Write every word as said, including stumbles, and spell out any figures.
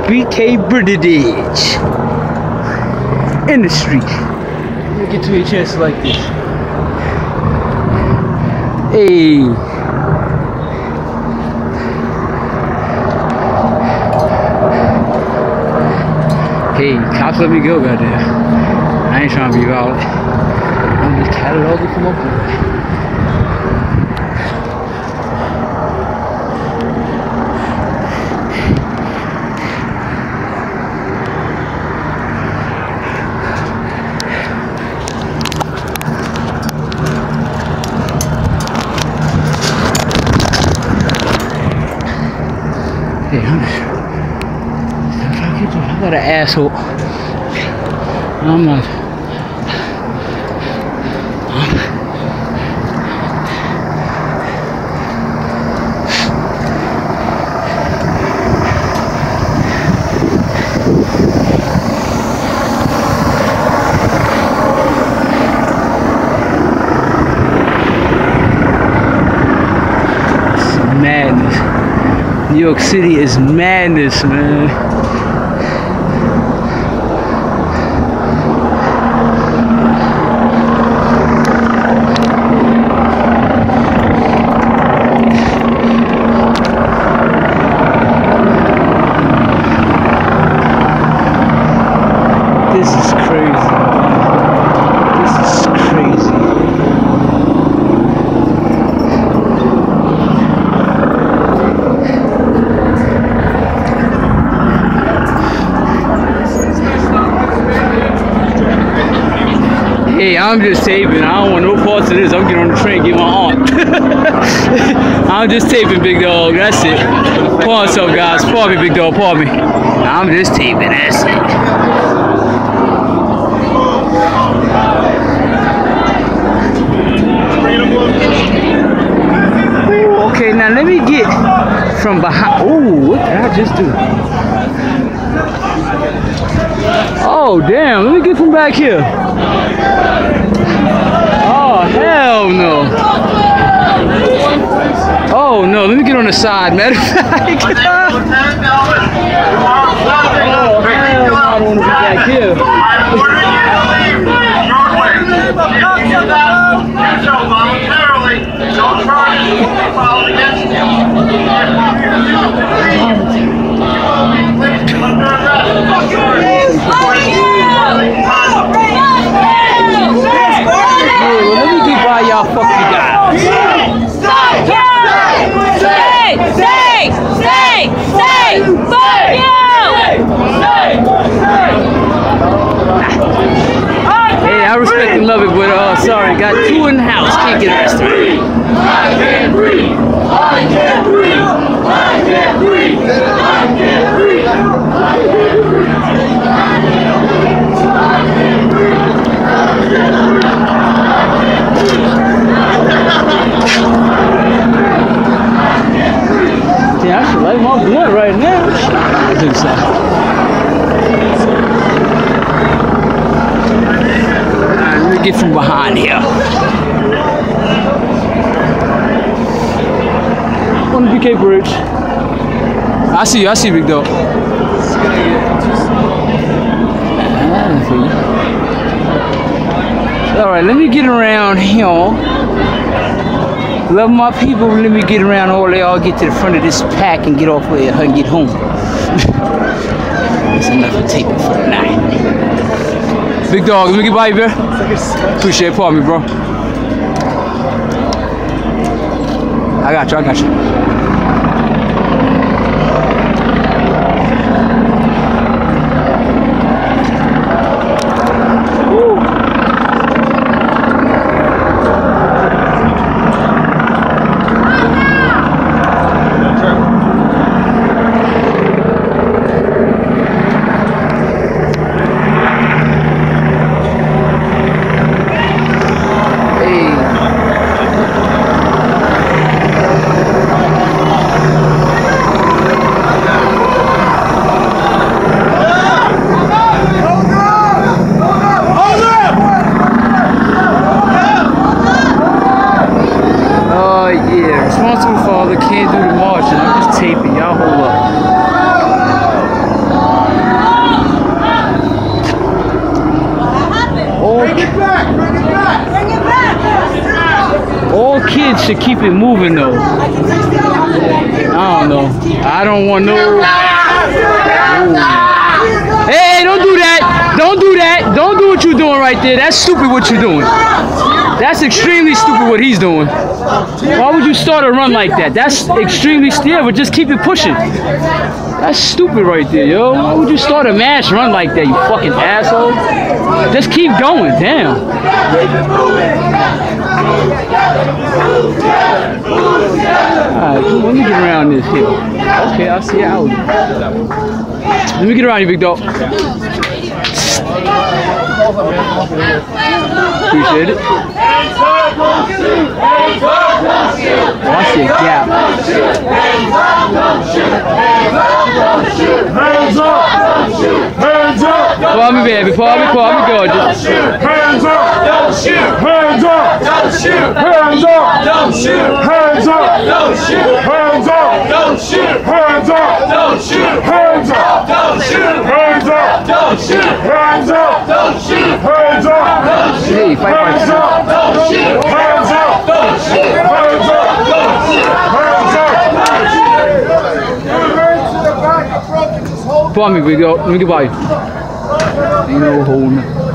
B K British in the street. Let me get to your chest like this. Hey. Hey, cops let me go, goddamn. I ain't trying to be violent. I'm just cataloging for my boy. Hey, I'm just, I got an asshole. I'm not. It's madness. New York City is madness, man. This is crazy. This is crazy. Hey, I'm just taping. I don't want no parts of this. I'm getting on the train, get my aunt. I'm just taping, big dog. That's it. Pause up, guys. Pardon me, big dog. Pardon me. I'm just taping. That's it. Okay, now let me get from behind. Oh, what did I just do? Oh, damn. Let me get from back here. Oh, hell no. Oh, no. Let me get on the side, matter of fact. Oh, hell no. I don't want to be back here. Voluntarily, no charges will be filed against you. Please, under arrest. Well, let me get by y'all fucking guys. Say, say, say, say, fuck Hey, I respect and love it, but uh, sorry, got two in the house, can't get arrested. I can't breathe. I can't breathe. I can't breathe. I can't breathe. I can't breathe. I can't breathe. I can't breathe. Yeah, I should light my blunt right now. I think so. Alright, let me get from behind here. On the B K bridge. I see you, I see you, big dog. Alright, let me get around here. Love my people, let me get around all they all get to the front of this pack and get off where and get home. That's enough of taping for the night. Big dog, let me get by you, bro. Appreciate it, pardon me, bro. I got you, I got you. should keep it moving though. I don't know. I don't want no. Ooh. Hey, don't do that. Don't do that. Don't do what you're doing right there. That's stupid what you're doing. That's extremely stupid what he's doing. Why would you start a run like that? That's extremely stupid, but just keep it pushing. That's stupid right there, yo. Why would you start a mass run like that, you fucking asshole? Just keep going, damn. Alright, let me get around this here. Okay, I'll see you out. Let me get around you, big dog. Appreciate it. Oh, I see a gap. Hands up! Hands up! Call me, baby. Call me, call me, gorgeous. Hands up! Don't shoot! Hands up! Don't shoot! Hands up! Don't shoot! Hands up! Don't shoot! Hands up! Don't shoot! Hands up! Don't shoot! Hands up! Don't shoot! Hands up! Don't shoot! Hands up! Don't shoot! Hands up! Don't shoot! Hey, fight, fight, Hands up! Don't shoot! Hands up! Don't shoot! Hands up! Don't shoot! Hands up! Call me, big dog. Let me get by you. Ain't no holding.